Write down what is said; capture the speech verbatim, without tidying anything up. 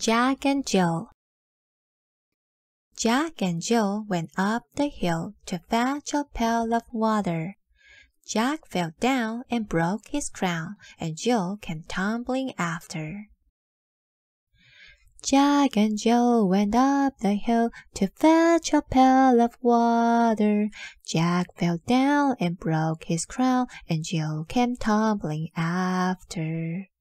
Jack and Jill. Jack and Jill went up the hill to fetch a pail of water. Jack fell down and broke his crown, and Jill came tumbling after. Jack and Jill went up the hill to fetch a pail of water. Jack fell down and broke his crown, and Jill came tumbling after.